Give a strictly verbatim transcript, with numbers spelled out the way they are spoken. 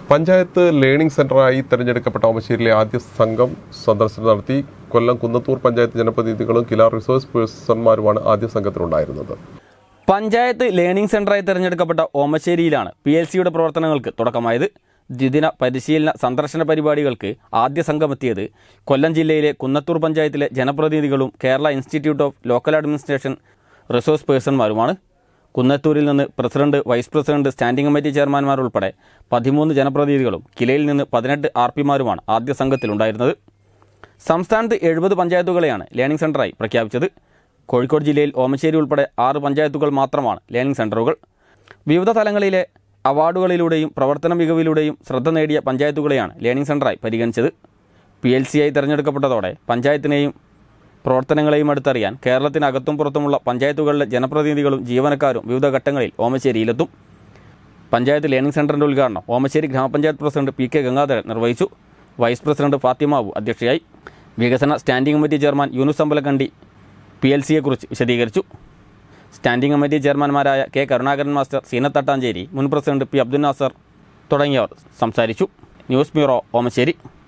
Panchayat learning സെന്ററായി തെരഞ്ഞെടുക്കപ്പെട്ട ഓമശ്ശേരിയിലെ ആദ്യ സംഘം സന്ദർശനം നടത്തി. കൊല്ലം കുന്നത്തൂർ പഞ്ചായത്ത് ജനപ്രതിനിധികളും കില റിസോഴ്സ് പേഴ്സൺമാരുമാണ് ആദ്യ സംഘത്തിലുണ്ടായിരുന്നത്. പഞ്ചായത്ത് ലേണിംഗ് സെന്ററായി തെരഞ്ഞെടുക്കപ്പെട്ട ഓമശ്ശേരിയിലാണ് പി എൽ സിയുടെ പ്രവർത്തനങ്ങൾക്ക് തുടക്കമായത്. ദ്വിദിന പരിശീലന സന്ദർശന പരിപാടികൾക്ക് ആദ്യ സംഘമെത്തിയത് കൊല്ലം ജില്ലയിലെ കുന്നത്തൂർ പഞ്ചായത്തിലെ ജനപ്രതിനിധികളും Kerala institute of local administration resource പേഴ്സൺമാരുമാണ്. കുന്നത്തൂരിൽ നിന്ന് president, vice president, standing committee ചെയർമാൻമാർ ഉൾപ്പെടെ പതിമൂന്ന് ജനപ്രതിനിധികളും കിലയിൽ നിന്ന് പതിനെട്ട് ആർ പിമാരുമാണ് ആദ്യ സംഘത്തിലുണ്ടായിരുന്നത്. സംസ്ഥാനത്ത് എഴുപത് പഞ്ചായത്തുകളെയാണ് ലേണിംഗ് സെന്ററായി പ്രഖ്യാപിച്ചത്. കോഴിക്കോട് ജില്ലയിൽ ഓമശ്ശേരി ഉൾപ്പെടെ ആറ് പഞ്ചായത്തുകൾ മാത്രമാണ് ലേണിംഗ് സെന്ററുകൾ. വിവിധ തലങ്ങളിലെ അവാർഡുകളിലൂടെയും പ്രവർത്തന മികവിലൂടെയും ശ്രദ്ധ നേടിയ പഞ്ചായത്തുകളെയാണ് ലേണിംഗ് സെന്ററായി പരിഗണിച്ചത്. പി എൽ സി ആയി തിരഞ്ഞെടുക്കപ്പെട്ടതോടെ പഞ്ചായത്തിനെയും പ്രവർത്തനങ്ങളെയും അടുത്തറിയാൻ കേരളത്തിനകത്തും പുറത്തുമുള്ള പഞ്ചായത്തുകളിലെ ജനപ്രതിനിധികളും ജീവനക്കാരും വിവിധ ഘട്ടങ്ങളിൽ ഓമശ്ശേരിയിലെത്തും. പഞ്ചായത്ത് ലേണിംഗ് സെന്ററിന്റെ ഉദ്ഘാടനം ഓമശ്ശേരി ഗ്രാമപഞ്ചായത്ത് പ്രസിഡന്റ് പി കെ ഗംഗാധരൻ നിർവഹിച്ചു. വൈസ് പ്രസിഡന്റ് ഫാത്തിമാവു അധ്യക്ഷയായി. വികസന standing committee chairman Yunus Ambalakkandi P L സിയെക്കുറിച്ച് വിശദീകരിച്ചു. സ്റ്റാൻഡിംഗ് കമ്മിറ്റി ചെയർമാൻമാരായ കെ കരുണാകരൻ മാസ്റ്റർ, സീനത്ത് തട്ടാഞ്ചേരി, മുൻ പ്രസിഡന്റ് പി അബ്ദുൽ നാസർ തുടങ്ങിയവർ സംസാരിച്ചു. News bureau, Omassery.